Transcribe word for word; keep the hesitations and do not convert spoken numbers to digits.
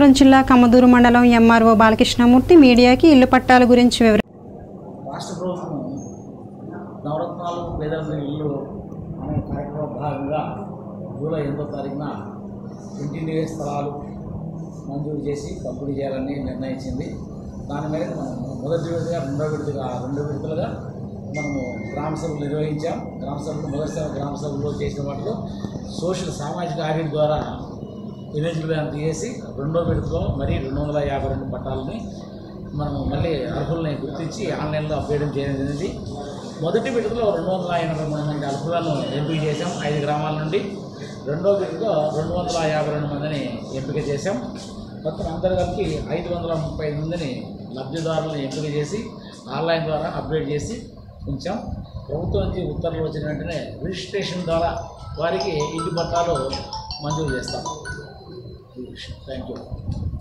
అనంతపురం జిల్లా కమ్మదూరు మండలం ఎంఆర్ఓ బాలకృష్ణమూర్తి మీడియాకి ఇల్లు పట్టాల గురించి వివరించారు. రాష్ట్ర ప్రభుత్వం నవరత్నాలు పేదల ఇల్లు అనే కార్యక్రమ భాగంగా జూలై ఎనిమిదో తారీఖున ఇంటింటి స్థలాలు మంజూరు చేసి పంపిణీ చేయాలని నిర్ణయించింది. దాని మేరకు మనం మొదటి విడతగా రెండో విడతగా రెండు విడతలుగా మనము గ్రామ సభలు నిర్వహించాం. గ్రామ సభలు మొదటిసారి గ్రామ సభలో చేసిన వాటిలో సోషల్ సామాజిక ఆడిట్ ద్వారా ఎలిజిబుల్ తీసి రెండో విడతలో మరి రెండు వందల యాభై రెండు పట్టాలని మనం మళ్ళీ అర్హులని గుర్తించి ఆన్లైన్లో అప్డేట్ చేయడం జరిగింది. మొదటి విడతలో రెండు వందల ఎనభై మూడు మంది అర్హులను ఎంపిక చేసాం ఐదు గ్రామాల నుండి. రెండో విడతలో రెండు వందల యాభై రెండు మందిని ఎంపిక చేశాం. మొత్తం అందరు కలిపి ఐదు వందల ముప్పై ఐదు మందిని లబ్ధిదారులను ఎంపిక చేసి ఆన్లైన్ ద్వారా అప్డేట్ చేసి ఉంచాం. ప్రభుత్వం నుంచి ఉత్తర్వులు వచ్చిన వెంటనే రిజిస్ట్రేషన్ ద్వారా వారికి ఇంటి పట్టాలు మంజూరు చేస్తాం. Thank you.